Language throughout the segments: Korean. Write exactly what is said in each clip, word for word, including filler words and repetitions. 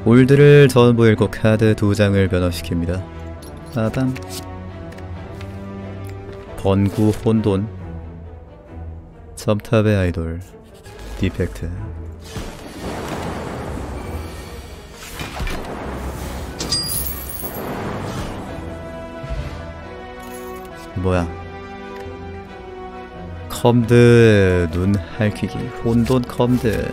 올드를 전부 읽고 카드 두 장을 변화시킵니다. 빠밤. 번구 혼돈, 첨탑의 아이돌, 디펙트. 뭐야? 컴드 눈 할퀴기 혼돈 컴드.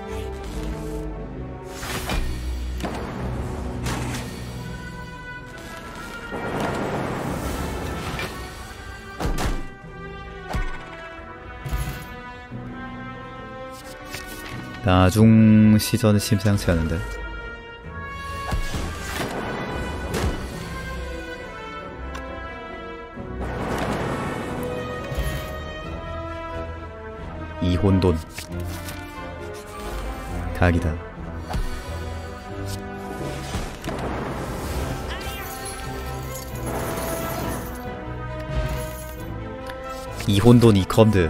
나중 시전은 심상치 않은데. 이혼돈 각이다. 이혼돈 이컴드.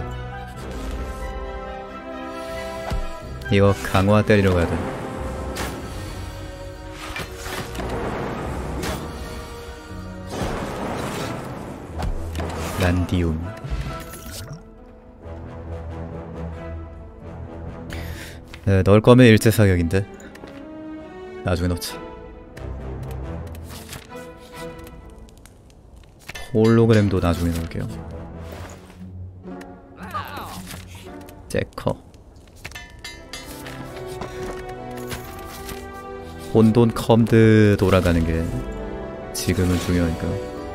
이거 강화 때리러 가야 돼. 란디움. 네, 넣을 거면 일제 사격인데 나중에 넣자. 홀로그램도 나중에 넣을게요. 제커. 혼돈 컴드 돌아가는 게 지금은 중요하니까.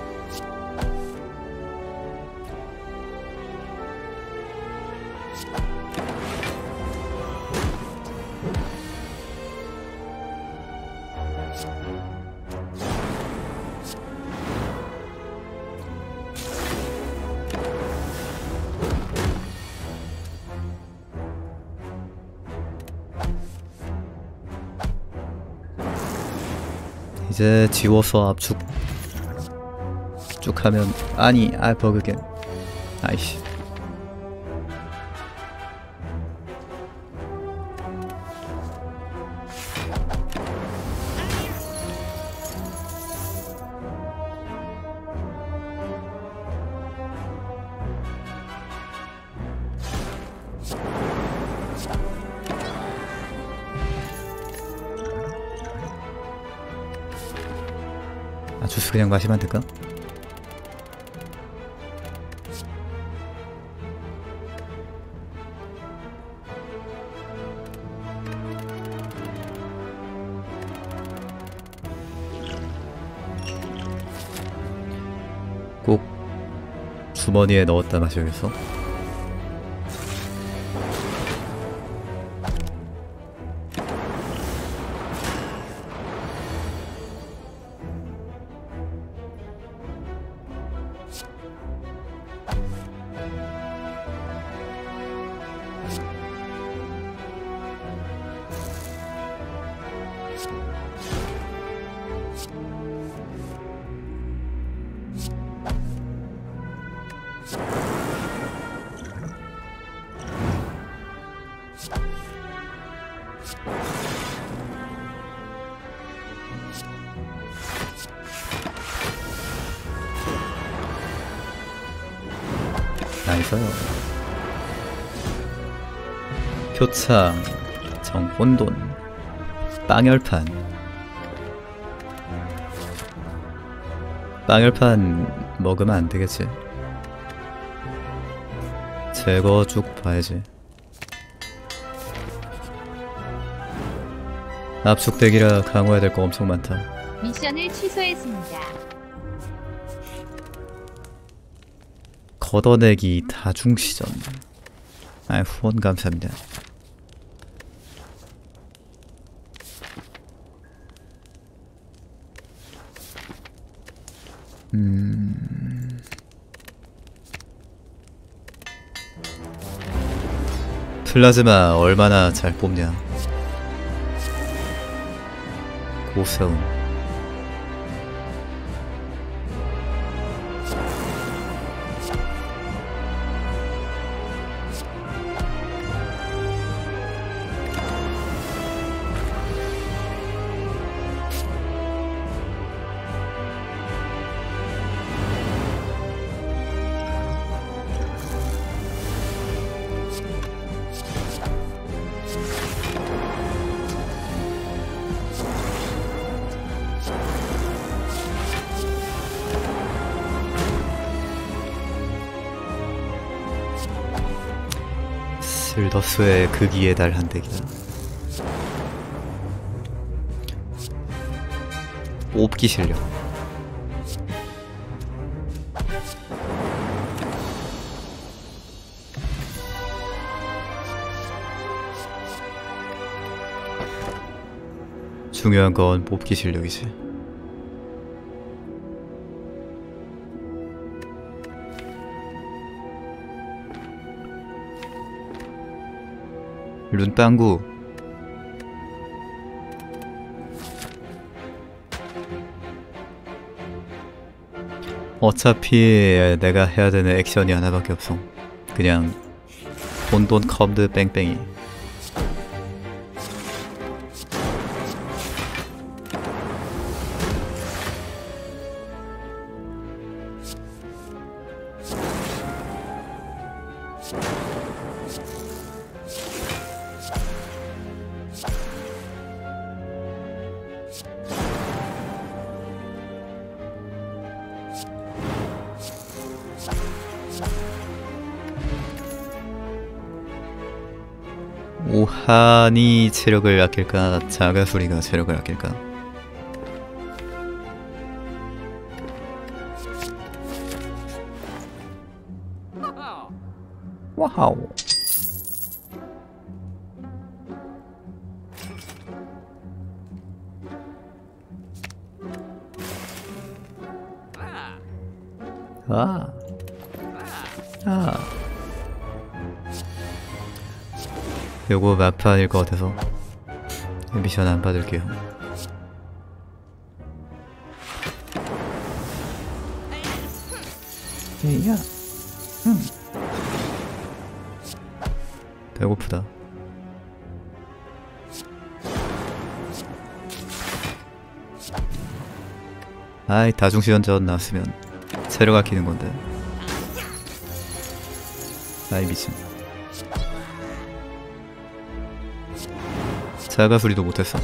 이제 지워서 압축 쭉 하면. 아니 아 버그겐. 아이씨. 아, 주스 그냥 마시면 안 될까? 꼭 주머니에 넣었다 마셔야겠어. 나이스. 표창, 정혼돈, 빵열판. 빵열판 먹으면 안 되겠지. 제거 쭉 봐야지. 압축덱이라 강화해야 될 거 엄청 많다. 미션을 취소했습니다. 걷어내기 다중시전. 아, 후원 감사합니다. 음... 플라즈마 얼마나 잘 뽑냐. 고세움. 글더스의 극기에 달한 덱이다. 옵기 실력. 중요한 건 뽑기 실력이지. 룬빵구. 어차피 내가 해야 되는 액션이 하나밖에 없어. 그냥 혼돈 컴드 뺑뺑이. 오한이 체력을 아낄까? 자가수리가 체력을 아낄까? 와우. 아. 아. 요거 마판일 것 같아서 미션 안 받을게요. 야, 음. 배고프다. 아이, 다중시전전 나왔으면 체력 아끼는 건데. 아이 미친. 자가수리도 못했어.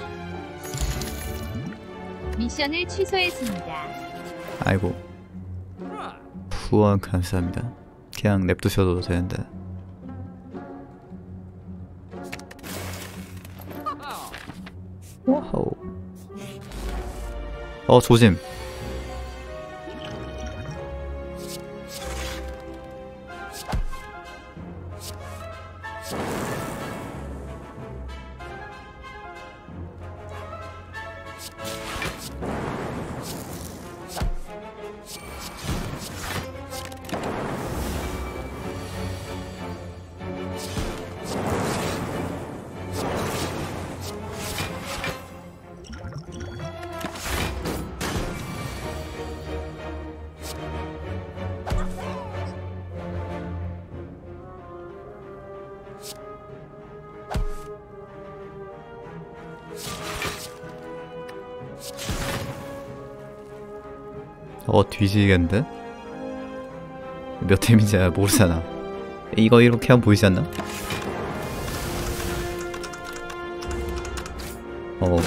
미션을 취소했습니다. 아이고. 후원 감사합니다. 그냥 냅두셔도 되는데. 와우. 어, 조짐. 어, 뒤지겠는데? 몇 템인지 모르잖아. 이거 이렇게 하면 보이지 않나? 어.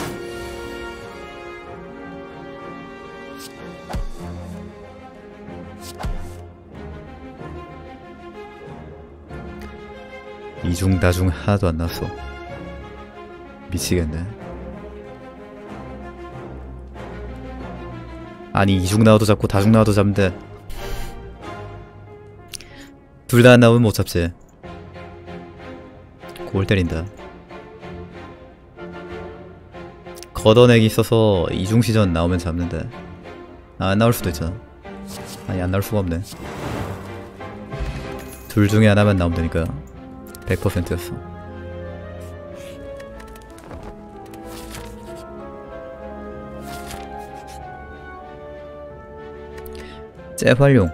이중 다중 하나도 안 났어. 미치겠네. 아니, 이중 나와도 잡고 다중 나와도 잡는데 둘 다 안 나오면 못 잡지. 골 때린다. 걷어내기 있어서 이중시전 나오면 잡는데 아, 안 나올 수도 있잖아. 아니, 안 나올 수가 없네. 둘 중에 하나만 나오면 되니까 백 퍼센트였어. 잽활용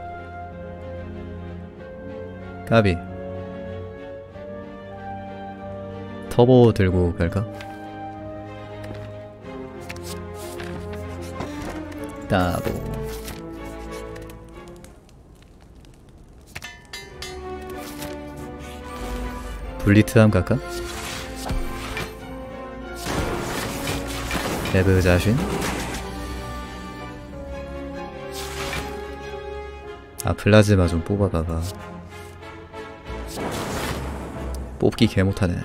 까비. 터보 들고 갈까? 따보. 블리트함 갈까? 레브 자신. 아, 플라즈마 좀 뽑아봐봐. 뽑기 개 못하네.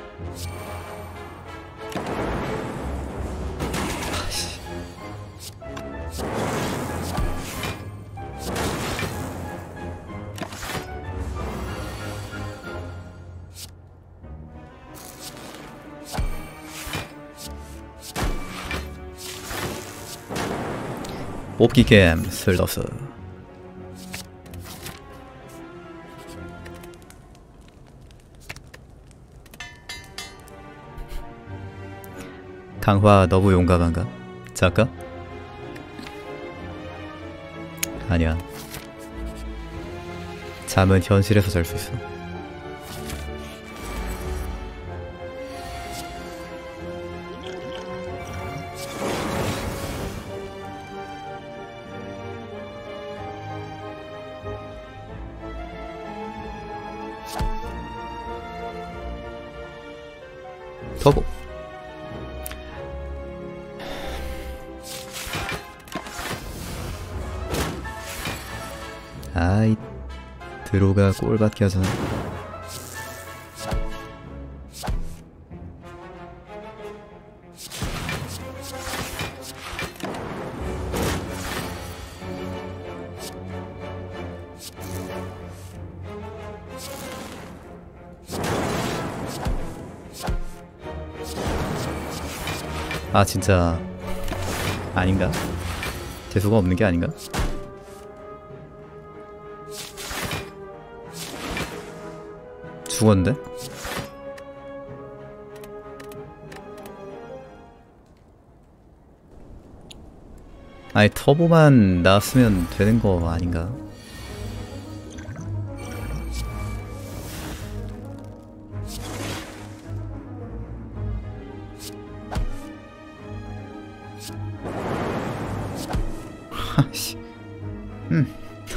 아씨. 뽑기 게임 슬러스. 강화 너무 용감한가? 작가? 아니야. 잠은 현실에서 잘 수 있어. 터보. 아이, 드로가 꼴받게 하잖아. 아 진짜 아닌가? 재수가 없는 게 아닌가? 죽었는데? 아니 터보만 나왔으면 되는 거 아닌가? 하씨. 음.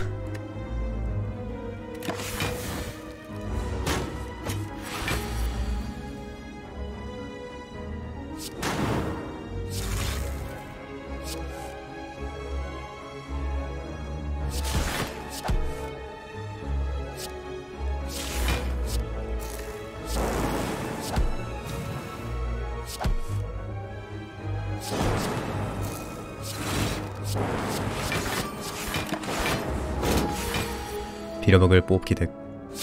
빌어먹을 뽑기 덱.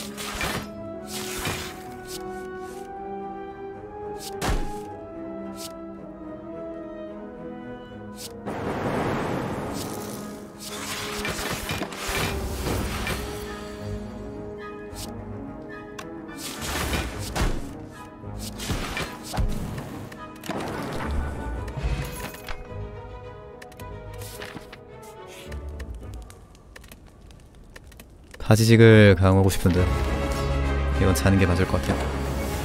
바지직을 강화하고 싶은데 이건 자는 게 맞을 것 같아요.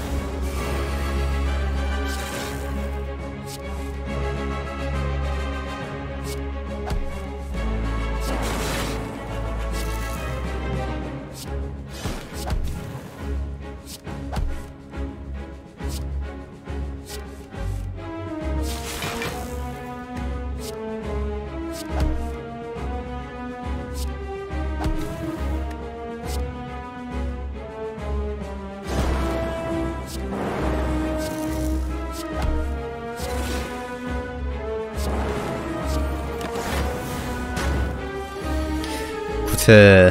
구체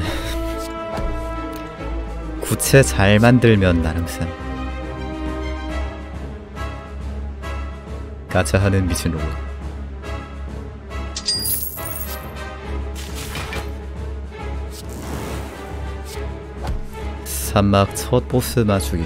구체 잘 만들면 나름쌤. 가차하는 미친 로봇. 산막 첫 보스 맞추기.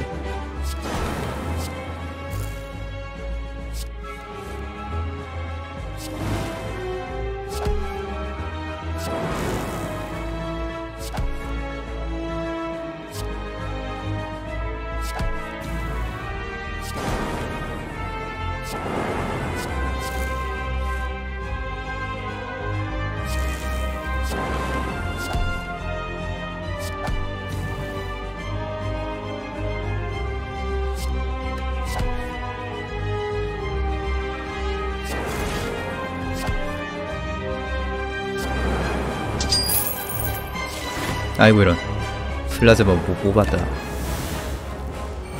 아이고 이런 플라즈마 못 뽑았다.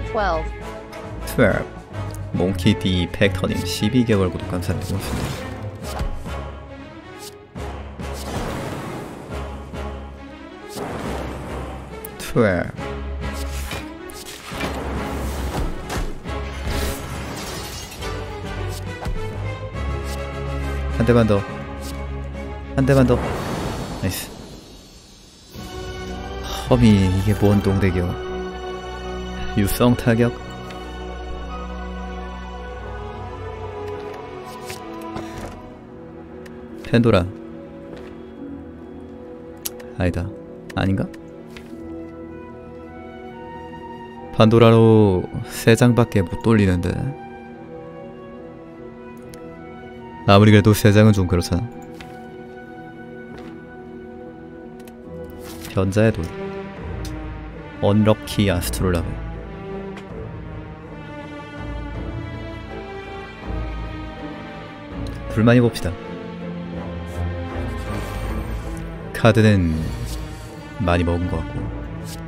twelve. 십이. 몽키 D 팩터님 십이 개월 구독 감사합니다. 고맙습니다. 십이. 한 대만 더. 한 대만 더. 나이스. 허미 이게 뭔 동대기여. 유성 타격. 펜도라. 아니다. 아닌가? 판도라로 세 장밖에 못 돌리는데 아무리 그래도 세 장은 좀 그렇잖아. 현자의 돌. 언럭키 아스트롤라브. 불만이 봅시다. 카드는 많이 먹은 것 같고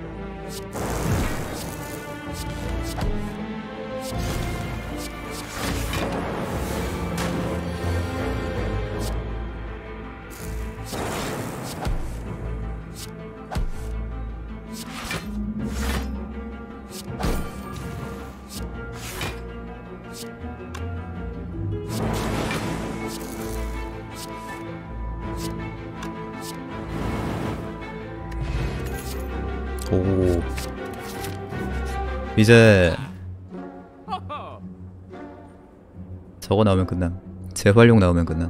오. 이제 저거 나오면 끝남. 재활용 나오면 끝남.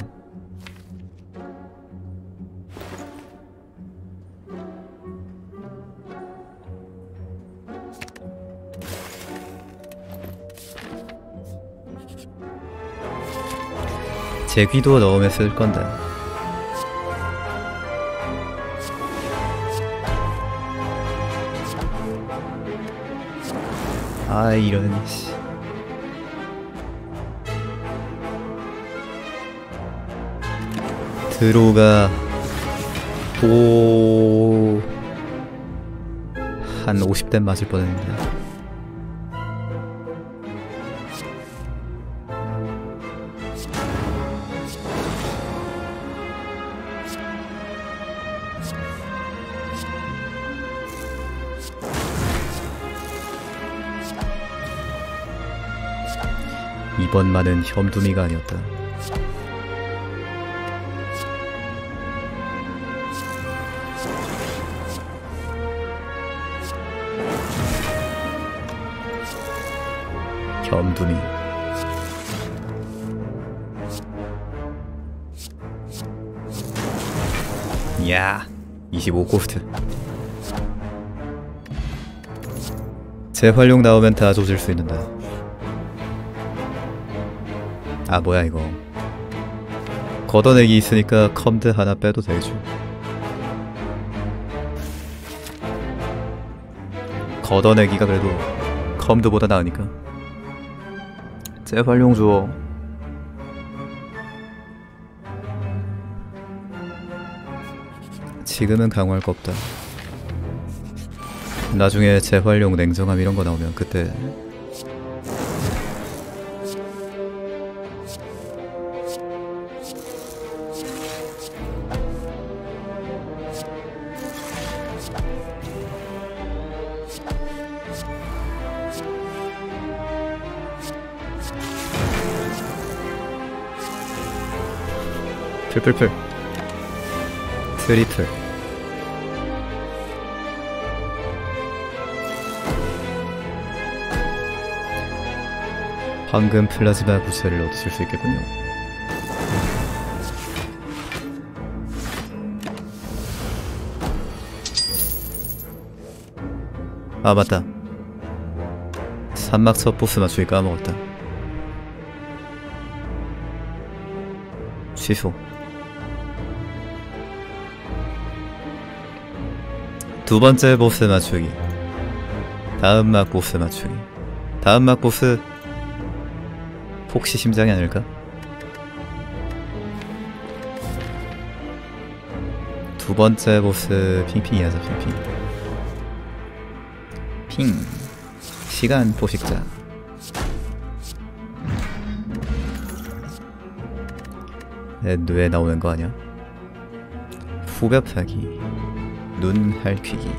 제귀도 넣으면 쓸 건데. 아 이런 씨. 드로우가 또 한 오십 대 맞을 뻔했는데. 이번만은 혐두미가 아니었다. 혐두미. 이야, 이십오 코스트. 재활용 나오면 다 조질 수 있는데. 아 뭐야 이거. 걷어내기 있으니까 컴드 하나 빼도 되죠. 걷어내기가 그래도 컴드보다 나으니까. 재활용 주어. 지금은 강화할 거 없다. 나중에 재활용 냉정함 이런 거 나오면 그때. 풀풀풀 트리플. 황금 플라즈마 부스를 얻으실 수 있겠군요. 아 맞다. 산막 첫 보스 맞추기 까먹었다. 취소. 두 번째 보스 맞추기. 다음 막 보스 맞추기. 다음 막 보스 폭시 심장이 아닐까? 두 번째 보스 핑핑이 하자. 핑핑 핑. 시간 포식자. 내 뇌에 나오는 거 아니야? 후벼파기, 눈 핥히기.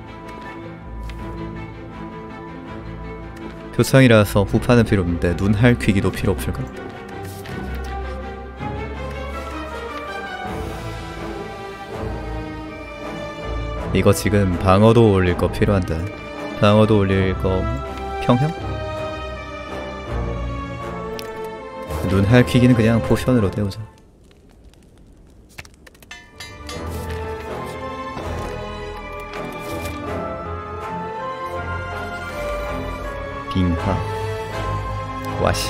표창이라서 후파는 필요 없는데 눈 핥히기도 필요 없을까? 이거 지금 방어도 올릴 거 필요한데. 방어도 올릴 거 평형? 눈 핥히기는 그냥 포션으로 때우자. 빙하 와시.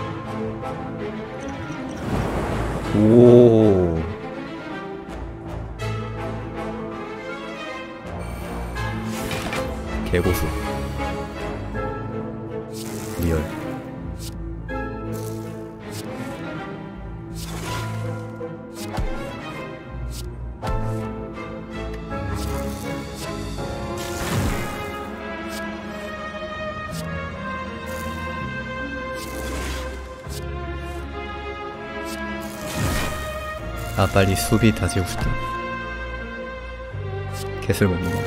오 개고수 리얼. 아 빨리 수비 다지고 싶다. 개슬 먹는 거.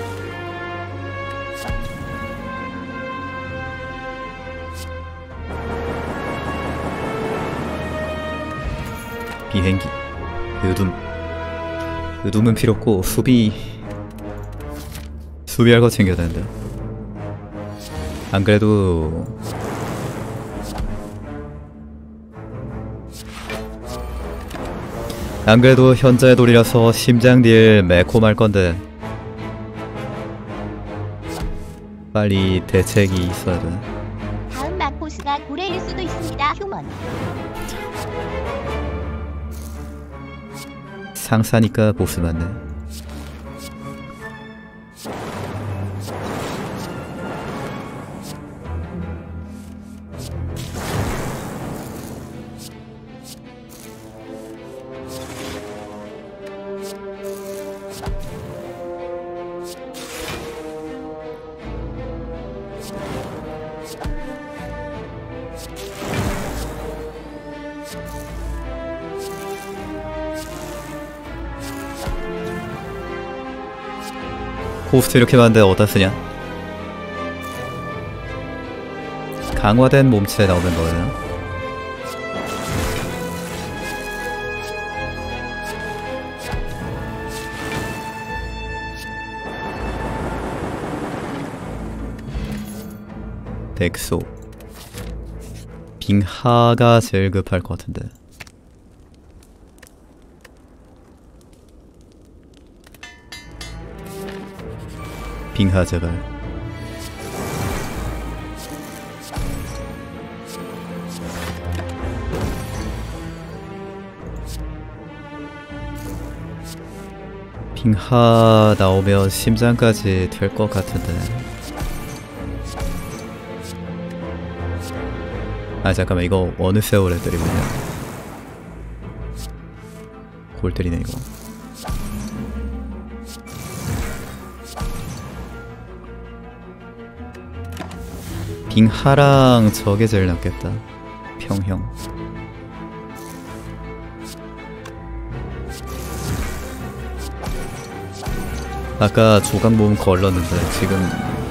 비행기. 의둠. 의둠은 필요 없고 수비 수비할 거 챙겨야 되는데. 안 그래도 안 그래도 현자의 돌이라서 심장 딜 매콤할 건데 빨리 대책이 있어야 돼. 다음 막보스가 고래일 수도 있습니다. 휴먼. 상사니까 보스 맞네. 호스트 이렇게 많은데 어디다 쓰냐? 강화된 몸체 나오면 뭐예요? 덱소. 빙하가 제일 급할 것 같은데. 빙하 제발. 빙하 나오면 심장까지 될 것 같은데. 아 잠깐만 이거 어느 세월에 때리고 있냐. 골 때리네 이거. 빙하랑 저게 제일 낫겠다. 평형. 아까 조각 모음 걸렀는데 지금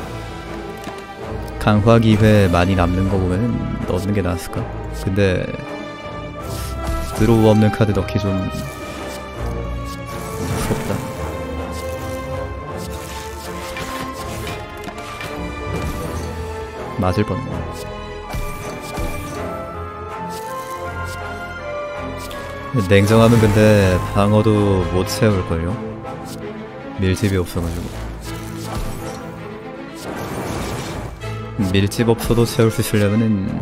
강화 기회 많이 남는 거 보면 넣는 게 나았을까? 근데 드로우 없는 카드 넣기 좀 무섭다. 맞을 뻔했네. 냉정하면 근데 방어도 못 채울걸요? 밀집이 없어가지고. 밀집 없어도 채울 수 있으려면은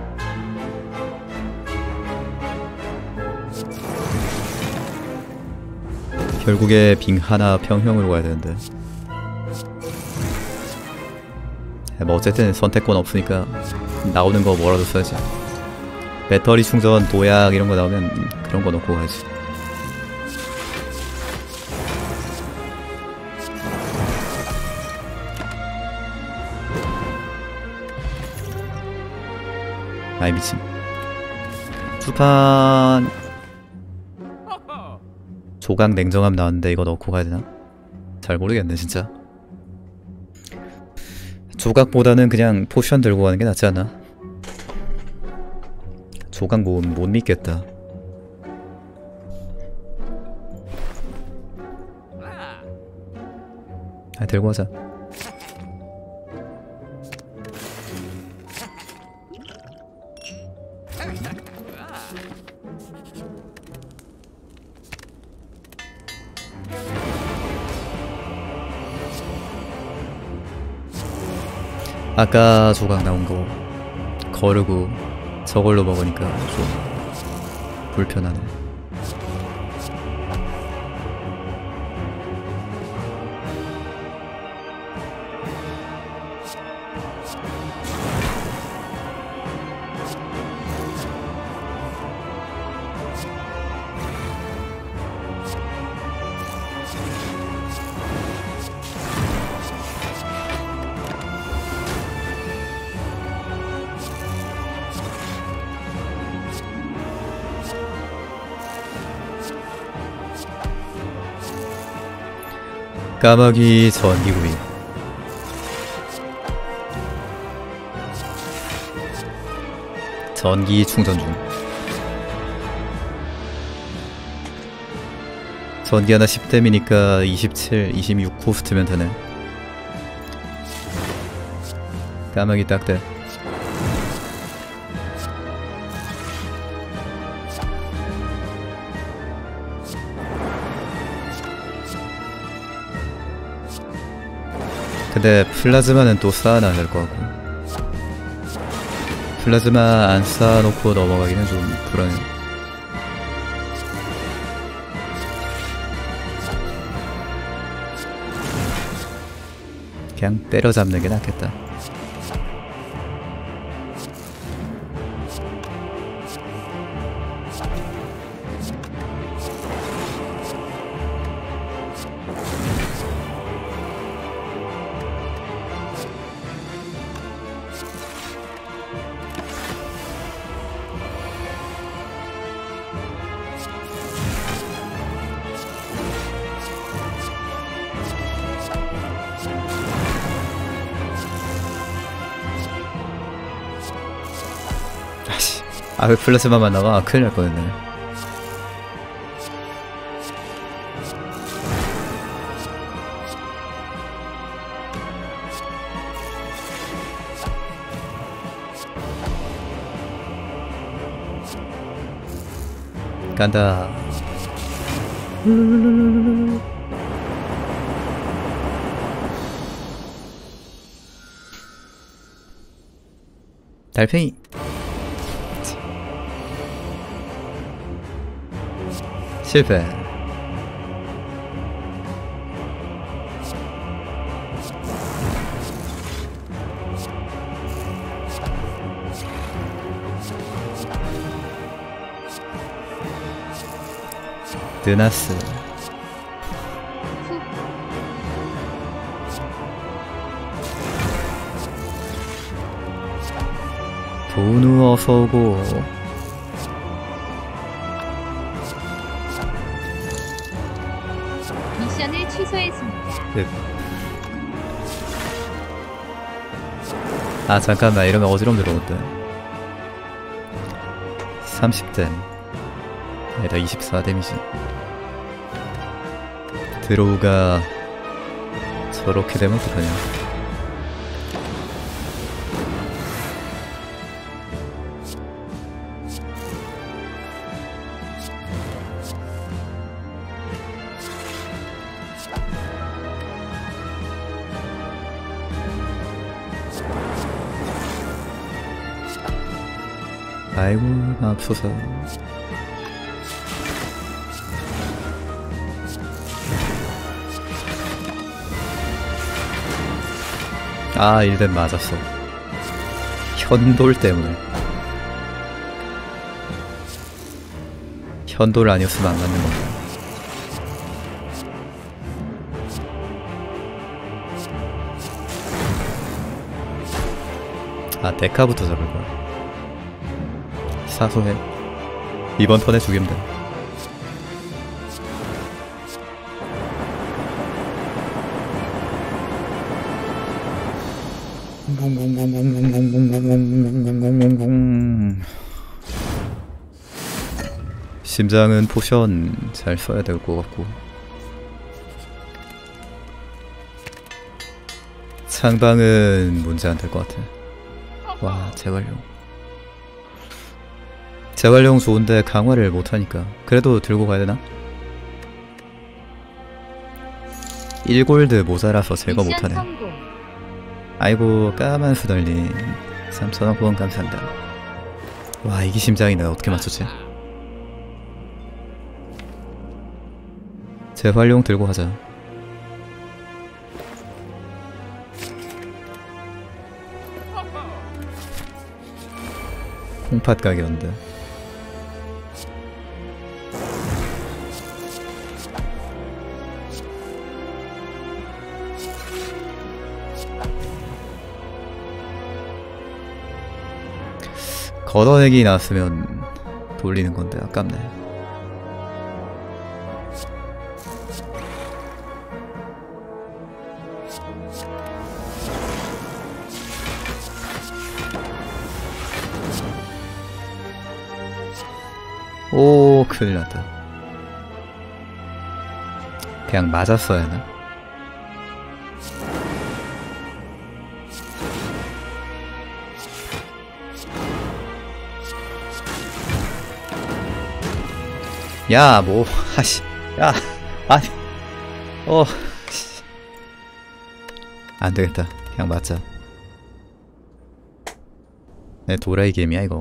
결국에 빙하나 평형으로 가야 되는데. 뭐 어쨌든 선택권 없으니까 나오는 거 뭐라도 써야지. 배터리 충전, 도약 이런 거 나오면 그런 거 넣고 가야지. 아이 미친. 투판 조각 냉정함 나왔는데 이거 넣고 가야 되나? 잘 모르겠네 진짜. 조각보다는 그냥 포션 들고 가는 게 낫지 않나? 조각 모으면 못 믿겠다. 아 들고 가자. 아까 조각 나온 거 거르고 저걸로 먹으니까 좀 불편하네. 까마귀 전기구이. 전기 충전 중. 전기 하나 십 댐이니까 이십칠, 이십육 코스트면 되네. 까마귀 딱대. 근데 플라즈마는 또 쌓아놔야 될 것 같고, 플라즈마 안 쌓아놓고 넘어가기는 좀 불안해. 그냥 때려잡는 게 낫겠다. 아 왜 플라즈마만 나와? 큰일 날 뻔했네. 간다. 달팽이. 실패. 드나스. 도누 어서오고. 미션을 취소했습니다. 네. 아 잠깐만, 이러면 어지럼 들어온다. 삼십 댐 아니다, 이십사 데미지. 드로우가 저렇게 되면 어떡하냐. 아이고 맙소사. 아 일 댐 맞았어. 현돌 때문에. 현돌 아니었으면 안 맞는 건가. 아 데카부터 잡을걸. 사소해. 이번 턴에 죽이면 돼. 심장은 포션 잘 써야 될 것 같고, 창방은 문제 안 될 것 같아. 와, 재활용. 재활용 좋은데 강화를 못하니까 그래도 들고 가야 되나? 일 골드 모자라서 제거 미션 못하네. 성공. 아이고, 까만 수달님 삼천 원 후원 감사합니다. 와, 이기 심장이네. 어떻게 맞췄지? 재활용 들고 가자. 콩팥 가게였는데. 걷어내기 나왔으면 돌리는 건데 아깝네. 오, 큰일 났다. 그냥 맞았어야 하나? 야, 뭐, 하시, 야, 아니, 어, 씨. 안 되겠다. 그냥 맞자. 내 도라이 게임이야, 이거.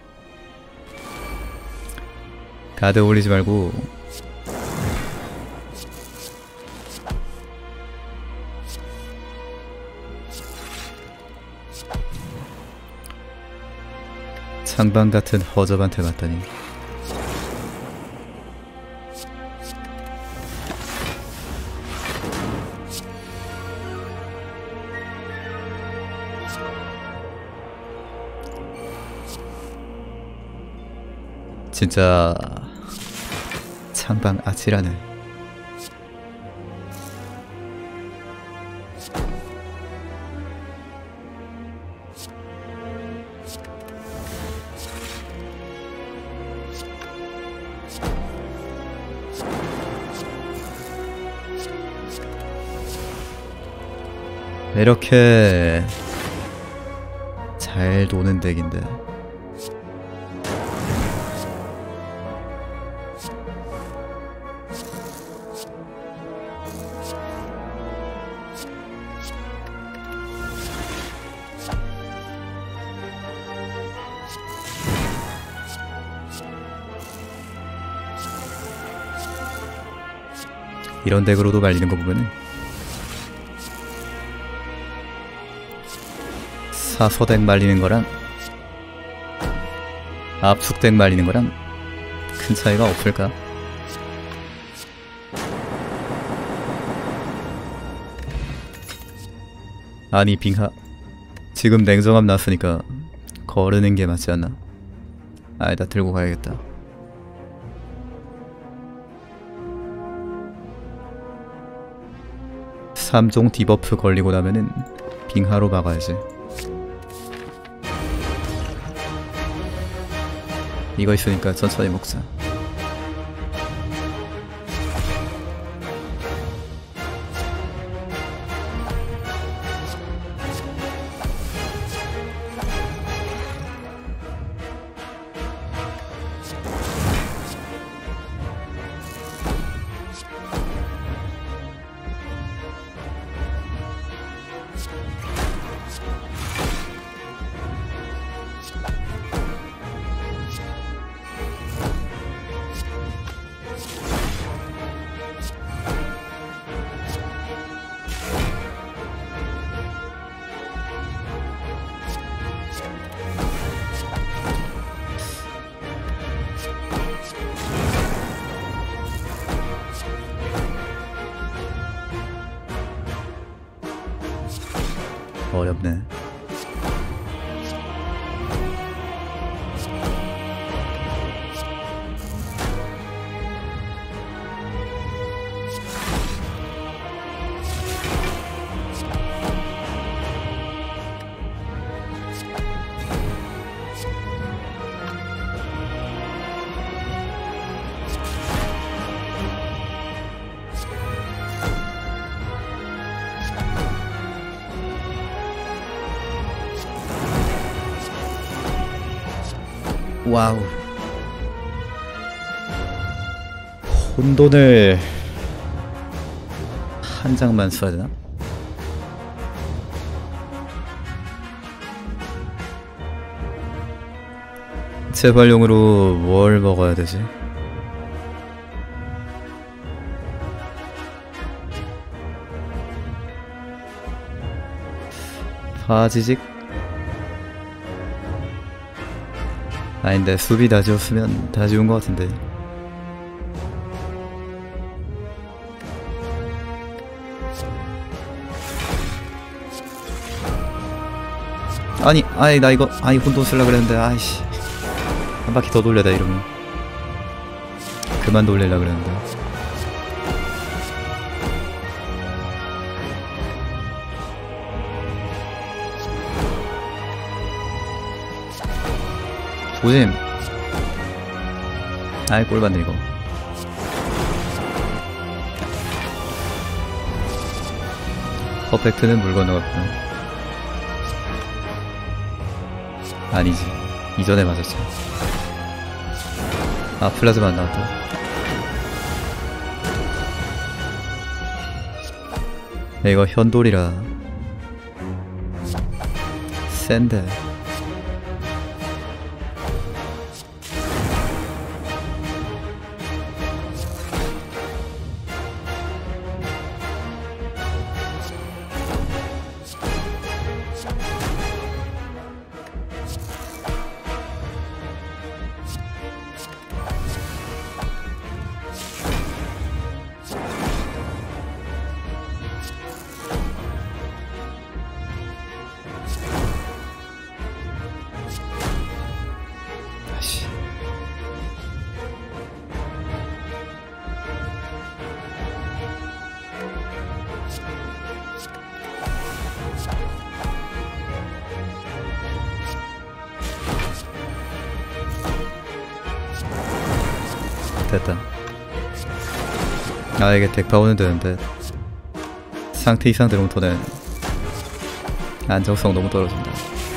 가드 올리지 말고. 창방 같은 허접한테 맞다니. 진짜 창방 아찔하네. 이렇게 잘 도는 덱인데 이런 덱으로도 말리는 거 보면은 사소덱 말리는 거랑 압축덱 말리는 거랑 큰 차이가 없을까? 아니, 빙하, 지금 냉정함 났으니까 거르는 게 맞지 않나? 아니다, 들고 가야겠다. 삼 종 디버프 걸리고 나면은 빙하로 막아야지. 이거 있으니까 천천히 먹자. 어렵네. 와우. 혼돈을 한 장만 써야 되나? 재활용으로 뭘 먹어야 되지? 바지직? 아닌데 수비 다 지웠으면 다 지운 것 같은데. 아니 아이 나 이거 아이 혼돈 쓸라 그랬는데 아이씨 한 바퀴 더 돌려다 이러면 그만 돌리려 그랬는데. 조짐. 아이 꼴받네 이거. 퍼펙트는 물 건너갔구나. 아니지 이전에 맞았지. 아 플라즈마 안 나왔다. 야, 이거 현돌이라 센데. 됐다. 아 이게 덱파워는 되는데 상태 이상 들어오면 돈에 안정성 너무 떨어진다.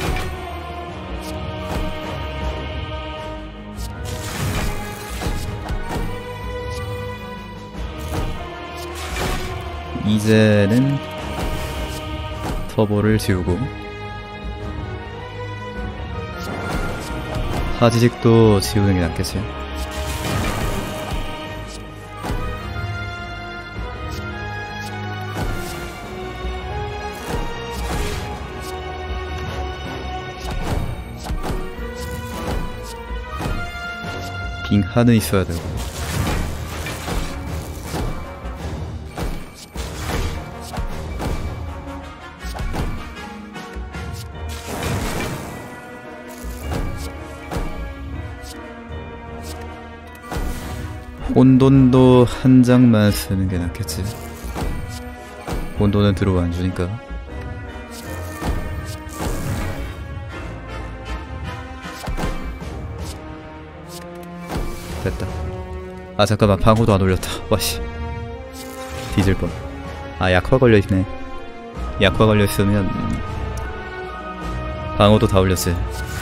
이제는 터보를 지우고 하지직도 지우는 게 낫겠지. 빙하는 있어야 되고. 혼돈도 한 장만 쓰는 게 낫겠지. 혼돈은 들어와 안 주니까. 됐다. 아 잠깐만 방어도 안 올렸다. 와씨 뒤질 뻔. 아 약화 걸려있네. 약화 걸려있으면 방어도 다 올렸지.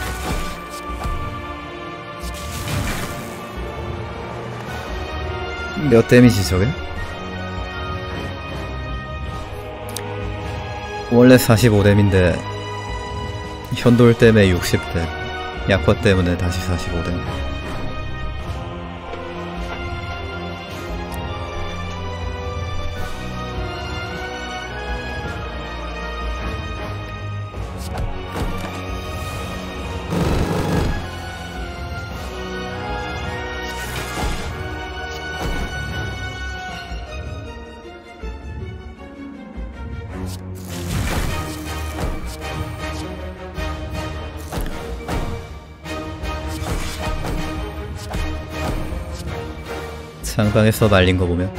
몇 데미지 저게? 원래 사십오 뎀인데 현돌 때문에 육십 뎀, 약화 때문에 다시 사십오 뎀. 상방에서 말린 거 보면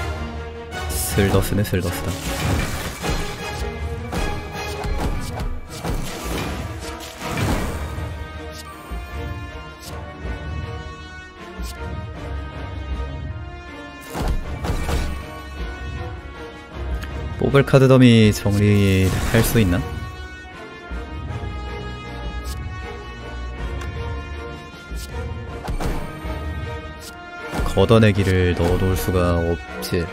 슬더스네 슬더스다. 뽑을 카드 더미 정리할 수 있나? 걷어내기를 넣어놓을 수가 없지.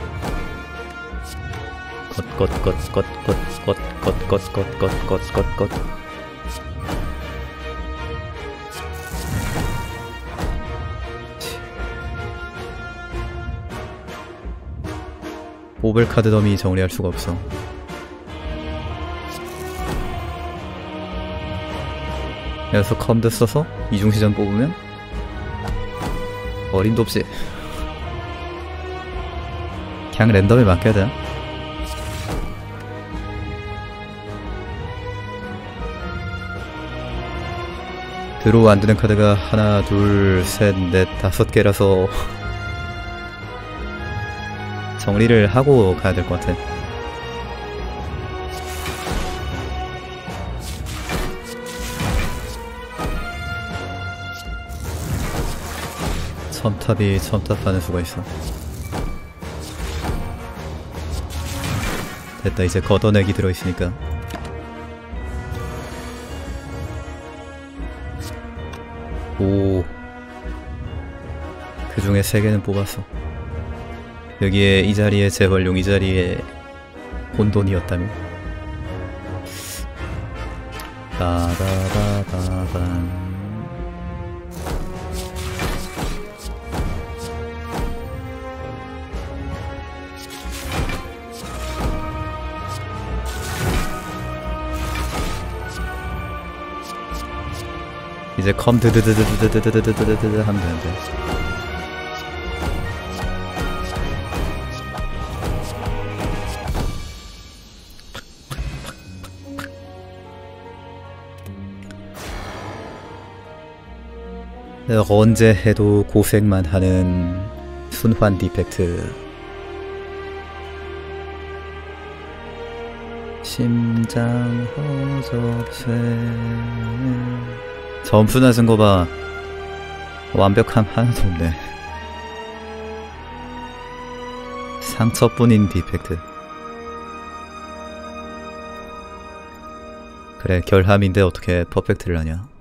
겉겉겉겉겉겉겉겉겉겉겉겉겉 뽑을 카드 더미 정리할 수가 없어. 여기서 컴드 써서 이중시전 뽑으면 어림도 없지. 그냥 랜덤에 맡겨야 돼. 드로우 안 되는 카드가 하나, 둘, 셋, 넷, 다섯 개라서 정리를 하고 가야 될 것 같아. 첨탑이 첨탑하는 수가 있어. 됐다. 이제 걷어내기 들어있으니까 오, 그 중에 세 개는 뽑았어. 여기에 이 자리에 재활용, 이 자리에 혼돈이었다면 따다다다단. 이제 컴 드드드드드드드드드드드 하면 되는데. 내가 언제 해도 고생만 하는 순환 디펙트. 심장 허접쇠. 점수 낮은 거 봐. 완벽함 하나도 없네. 상처뿐인 디펙트. 그래, 결함인데 어떻게 퍼펙트를 하냐.